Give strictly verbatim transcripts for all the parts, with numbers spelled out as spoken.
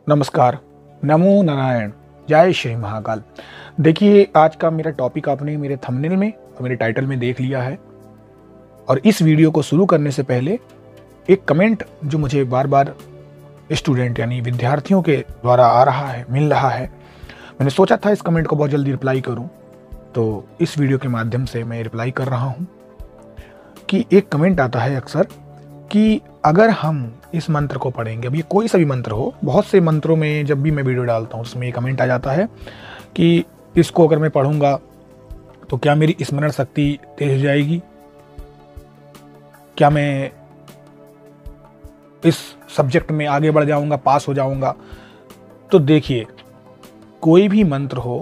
नमस्कार, नमो नारायण, जय श्री महाकाल। देखिए, आज का मेरा टॉपिक आपने मेरे थंबनेल में और मेरे टाइटल में देख लिया है। और इस वीडियो को शुरू करने से पहले एक कमेंट जो मुझे बार बार स्टूडेंट यानी विद्यार्थियों के द्वारा आ रहा है, मिल रहा है, मैंने सोचा था इस कमेंट को बहुत जल्दी रिप्लाई करूं, तो इस वीडियो के माध्यम से मैं रिप्लाई कर रहा हूं कि एक कमेंट आता है अक्सर कि अगर हम इस मंत्र को पढ़ेंगे, अब ये कोई सा भी मंत्र हो, बहुत से मंत्रों में जब भी मैं वीडियो डालता हूँ उसमें ये कमेंट आ जाता है कि इसको अगर मैं पढ़ूंगा तो क्या मेरी स्मरण शक्ति तेज हो जाएगी, क्या मैं इस सब्जेक्ट में आगे बढ़ जाऊंगा, पास हो जाऊंगा। तो देखिए, कोई भी मंत्र हो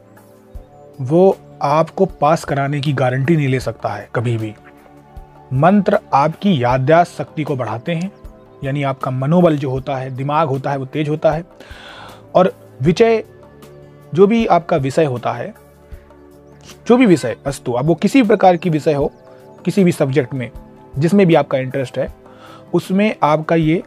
वो आपको पास कराने की गारंटी नहीं ले सकता है कभी भी। मंत्र आपकी याददाश्त शक्ति को बढ़ाते हैं, यानी आपका मनोबल जो होता है, दिमाग होता है, वो तेज होता है। और विषय, जो भी आपका विषय होता है, जो भी विषय वस्तु, अब वो किसी भी प्रकार की विषय हो, किसी भी सब्जेक्ट में जिसमें भी आपका इंटरेस्ट है, उसमें आपका ये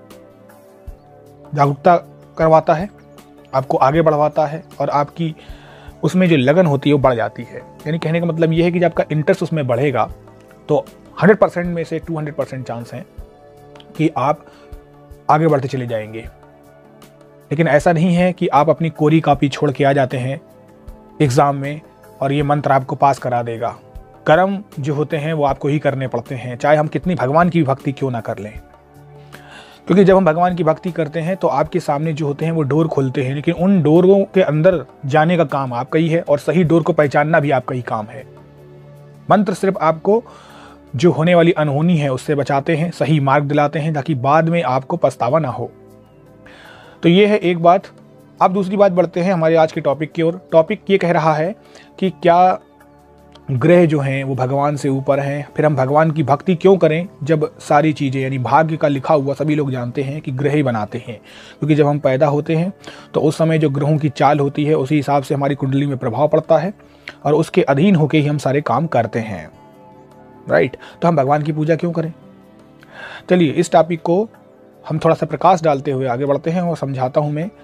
जागरूकता करवाता है, आपको आगे बढ़वाता है और आपकी उसमें जो लगन होती है वो बढ़ जाती है। यानी कहने का मतलब ये है कि जब आपका इंटरेस्ट उसमें बढ़ेगा तो हंड्रेड परसेंट में से टू हंड्रेड परसेंट चांस हैं कि आप आगे बढ़ते चले जाएंगे। लेकिन ऐसा नहीं है कि आप अपनी कोरी कॉपी छोड़ के आ जाते हैं एग्ज़ाम में और ये मंत्र आपको पास करा देगा। कर्म जो होते हैं वो आपको ही करने पड़ते हैं, चाहे हम कितनी भगवान की भक्ति क्यों ना कर लें। क्योंकि जब हम भगवान की भक्ति करते हैं तो आपके सामने जो होते हैं वो डोर खोलते हैं, लेकिन उन डोरों के अंदर जाने का काम आपका ही है और सही डोर को पहचानना भी आपका ही काम है। मंत्र सिर्फ आपको जो होने वाली अनहोनी है उससे बचाते हैं, सही मार्ग दिलाते हैं, ताकि बाद में आपको पछतावा ना हो। तो ये है एक बात। अब दूसरी बात बढ़ते हैं हमारे आज के टॉपिक की ओर। टॉपिक ये कह रहा है कि क्या ग्रह जो हैं वो भगवान से ऊपर हैं, फिर हम भगवान की भक्ति क्यों करें जब सारी चीज़ें यानी भाग्य का लिखा हुआ सभी लोग जानते हैं कि ग्रह ही बनाते हैं। क्योंकि जब हम पैदा होते हैं तो उस समय जो ग्रहों की चाल होती है उसी हिसाब से हमारी कुंडली में प्रभाव पड़ता है और उसके अधीन होकर ही हम सारे काम करते हैं, राइट। तो हम भगवान की पूजा क्यों करें। चलिए, इस टॉपिक को हम थोड़ा सा प्रकाश डालते हुए आगे बढ़ते हैं और समझाता हूं मैं।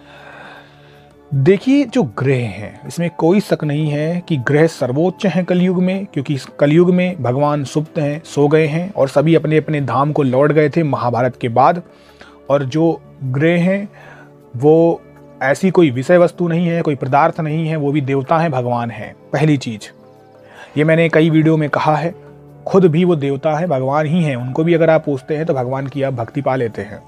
देखिए, जो ग्रह हैं इसमें कोई शक नहीं है कि ग्रह सर्वोच्च हैं कलयुग में, क्योंकि इस कलयुग में भगवान सुप्त हैं, सो गए हैं और सभी अपने अपने धाम को लौट गए थे महाभारत के बाद। और जो ग्रह हैं वो ऐसी कोई विषय वस्तु नहीं है, कोई पदार्थ नहीं है, वो भी देवता हैं, भगवान हैं। पहली चीज ये मैंने कई वीडियो में कहा है, खुद भी वो देवता है, भगवान ही हैं। उनको भी अगर आप पूछते हैं तो भगवान की आप भक्ति पा लेते हैं।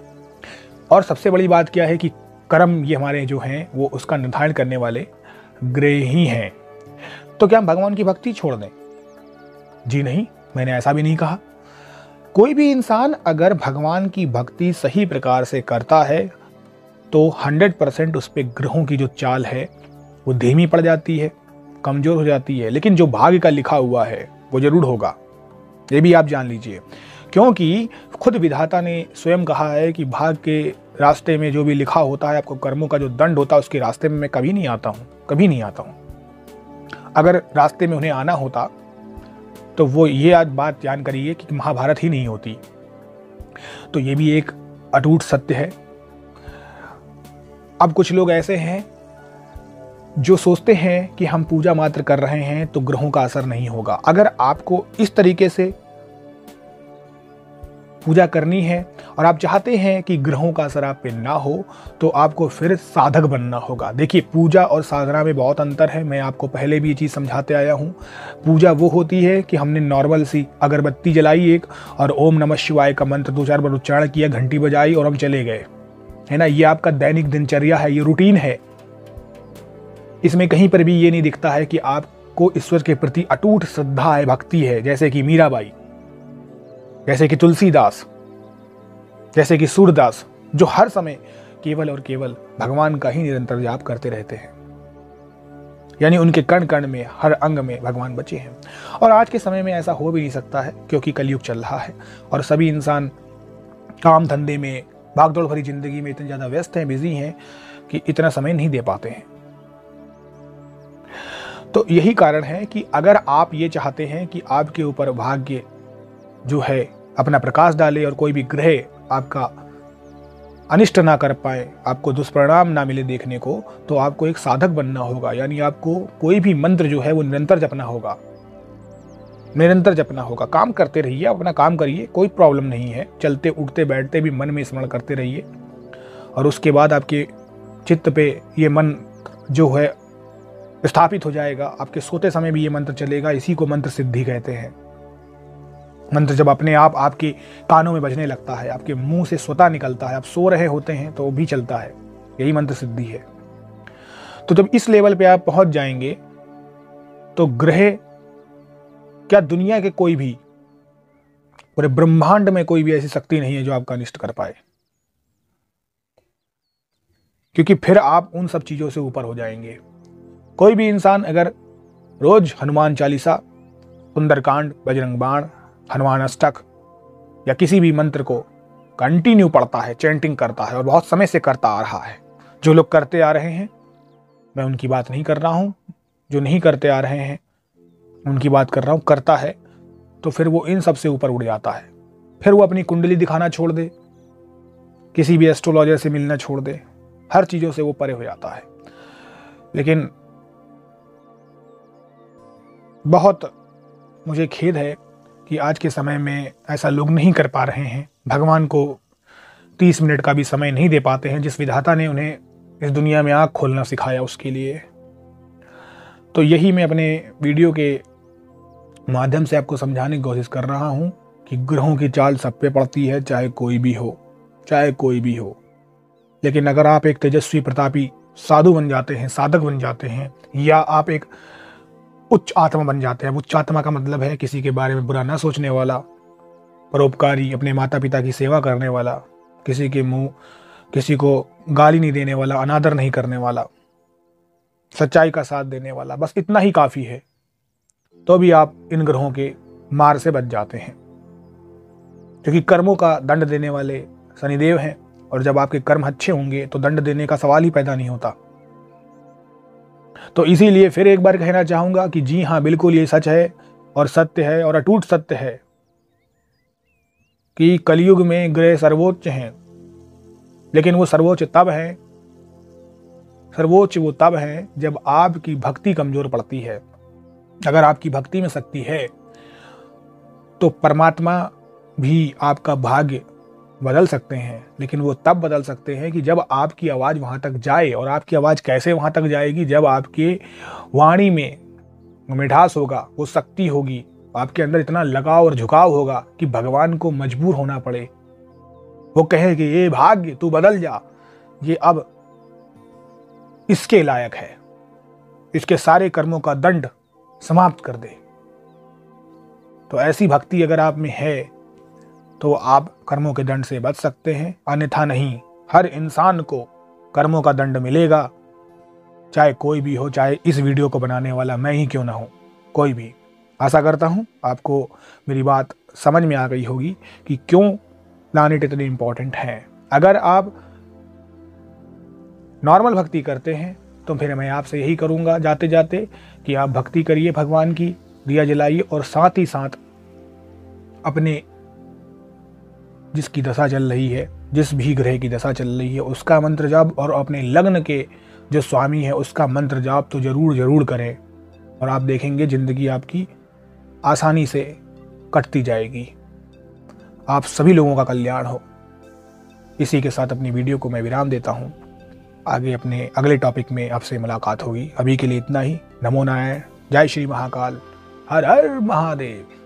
और सबसे बड़ी बात क्या है कि कर्म ये हमारे जो हैं वो उसका निर्धारण करने वाले ग्रह ही हैं। तो क्या हम भगवान की भक्ति छोड़ दें? जी नहीं, मैंने ऐसा भी नहीं कहा। कोई भी इंसान अगर भगवान की भक्ति सही प्रकार से करता है तो हंड्रेड परसेंट उस पर ग्रहों की जो चाल है वो धीमी पड़ जाती है, कमजोर हो जाती है, लेकिन जो भाग्य का लिखा हुआ है वो जरूर होगा। ये भी आप जान लीजिए, क्योंकि खुद विधाता ने स्वयं कहा है कि भाग्य के रास्ते में जो भी लिखा होता है, आपको कर्मों का जो दंड होता है उसके रास्ते में मैं कभी नहीं आता हूँ, कभी नहीं आता हूँ। अगर रास्ते में उन्हें आना होता तो वो ये आज बात जान करिए कि महाभारत ही नहीं होती। तो ये भी एक अटूट सत्य है। अब कुछ लोग ऐसे हैं जो सोचते हैं कि हम पूजा मात्र कर रहे हैं तो ग्रहों का असर नहीं होगा। अगर आपको इस तरीके से पूजा करनी है और आप चाहते हैं कि ग्रहों का असर आप पे ना हो तो आपको फिर साधक बनना होगा। देखिए, पूजा और साधना में बहुत अंतर है। मैं आपको पहले भी ये चीज़ समझाते आया हूँ। पूजा वो होती है कि हमने नॉर्मल सी अगरबत्ती जलाई एक और ओम नमः शिवाय का मंत्र दो चार बार उच्चारण किया, घंटी बजाई और हम चले गए, है ना। ये आपका दैनिक दिनचर्या है, ये रूटीन है। इसमें कहीं पर भी ये नहीं दिखता है कि आपको ईश्वर के प्रति अटूट श्रद्धा है, भक्ति है, जैसे कि मीराबाई, जैसे कि तुलसीदास, जैसे कि सूरदास, जो हर समय केवल और केवल भगवान का ही निरंतर जाप करते रहते हैं। यानी उनके कण कण में, हर अंग में भगवान बचे हैं। और आज के समय में ऐसा हो भी नहीं सकता है, क्योंकि कलयुग चल रहा है और सभी इंसान काम धंधे में, भागदौड़ भरी जिंदगी में इतने ज्यादा व्यस्त हैं, बिजी हैं कि इतना समय नहीं दे पाते हैं। तो यही कारण है कि अगर आप ये चाहते हैं कि आपके ऊपर भाग्य जो है अपना प्रकाश डाले और कोई भी ग्रह आपका अनिष्ट ना कर पाए, आपको दुष्परिणाम ना मिले देखने को, तो आपको एक साधक बनना होगा। यानी आपको कोई भी मंत्र जो है वो निरंतर जपना होगा, निरंतर जपना होगा। काम करते रहिए, अपना काम करिए, कोई प्रॉब्लम नहीं है। चलते उठते बैठते भी मन में स्मरण करते रहिए, और उसके बाद आपके चित्त पे ये मन जो है स्थापित हो जाएगा। आपके सोते समय भी ये मंत्र चलेगा। इसी को मंत्र सिद्धि कहते हैं। मंत्र जब अपने आप आपके कानों में बजने लगता है, आपके मुंह से स्वतः निकलता है, आप सो रहे होते हैं तो भी चलता है, यही मंत्र सिद्धि है। तो जब इस लेवल पे आप पहुंच जाएंगे तो ग्रह क्या, दुनिया के कोई भी, पूरे ब्रह्मांड में कोई भी ऐसी शक्ति नहीं है जो आपका अनिष्ट कर पाए, क्योंकि फिर आप उन सब चीजों से ऊपर हो जाएंगे। कोई भी इंसान अगर रोज हनुमान चालीसा, सुंदरकांड, बजरंग बाण, हनुमान अष्टक या किसी भी मंत्र को कंटिन्यू पढ़ता है, चैंटिंग करता है और बहुत समय से करता आ रहा है, जो लोग करते आ रहे हैं मैं उनकी बात नहीं कर रहा हूं, जो नहीं करते आ रहे हैं उनकी बात कर रहा हूं, करता है तो फिर वो इन सब से ऊपर उड़ जाता है। फिर वो अपनी कुंडली दिखाना छोड़ दे, किसी भी एस्ट्रोलॉजर से मिलना छोड़ दे, हर चीजों से वो परे हो जाता है। लेकिन बहुत मुझे खेद है कि आज के समय में ऐसा लोग नहीं कर पा रहे हैं, भगवान को तीस मिनट का भी समय नहीं दे पाते हैं, जिस विधाता ने उन्हें इस दुनिया में आँख खोलना सिखाया उसके लिए। तो यही मैं अपने वीडियो के माध्यम से आपको समझाने की कोशिश कर रहा हूँ कि ग्रहों की चाल सब पे पड़ती है, चाहे कोई भी हो, चाहे कोई भी हो। लेकिन अगर आप एक तेजस्वी प्रतापी साधु बन जाते हैं, साधक बन जाते हैं, या आप एक उच्च आत्मा बन जाते हैं। उच्च आत्मा का मतलब है किसी के बारे में बुरा ना सोचने वाला, परोपकारी, अपने माता पिता की सेवा करने वाला, किसी के मुंह किसी को गाली नहीं देने वाला, अनादर नहीं करने वाला, सच्चाई का साथ देने वाला, बस इतना ही काफी है। तो भी आप इन ग्रहों के मार से बच जाते हैं, क्योंकि कर्मों का दंड देने वाले शनिदेव हैं, और जब आपके कर्म अच्छे होंगे तो दंड देने का सवाल ही पैदा नहीं होता। तो इसीलिए फिर एक बार कहना चाहूंगा कि जी हाँ, बिल्कुल ये सच है और सत्य है और अटूट सत्य है कि कलयुग में ग्रह सर्वोच्च हैं। लेकिन वो सर्वोच्च तब है, सर्वोच्च वो तब है जब आपकी भक्ति कमजोर पड़ती है। अगर आपकी भक्ति में शक्ति है तो परमात्मा भी आपका भाग्य बदल सकते हैं, लेकिन वो तब बदल सकते हैं कि जब आपकी आवाज़ वहाँ तक जाए। और आपकी आवाज़ कैसे वहाँ तक जाएगी? जब आपके वाणी में मिठास होगा, वो शक्ति होगी, आपके अंदर इतना लगाव और झुकाव होगा कि भगवान को मजबूर होना पड़े, वो कहे कि ये भाग्य तू बदल जा, ये अब इसके लायक है, इसके सारे कर्मों का दंड समाप्त कर दे। तो ऐसी भक्ति अगर आप में है तो आप कर्मों के दंड से बच सकते हैं, अन्यथा नहीं। हर इंसान को कर्मों का दंड मिलेगा, चाहे कोई भी हो, चाहे इस वीडियो को बनाने वाला मैं ही क्यों ना हूं, कोई भी। आशा करता हूं आपको मेरी बात समझ में आ गई होगी कि क्यों प्लैनेट इतने इंपॉर्टेंट हैं। अगर आप नॉर्मल भक्ति करते हैं तो फिर मैं आपसे यही करूंगा जाते जाते कि आप भक्ति करिए भगवान की, दिया जलाइए, और साथ ही साथ अपने जिसकी दशा चल रही है, जिस भी ग्रह की दशा चल रही है, उसका मंत्र जाप, और अपने लग्न के जो स्वामी है उसका मंत्र जाप तो जरूर जरूर करें। और आप देखेंगे जिंदगी आपकी आसानी से कटती जाएगी। आप सभी लोगों का कल्याण हो। इसी के साथ अपनी वीडियो को मैं विराम देता हूँ। आगे अपने अगले टॉपिक में आपसे मुलाकात होगी। अभी के लिए इतना ही। नमो नारायण। जय श्री महाकाल। हर हर महादेव।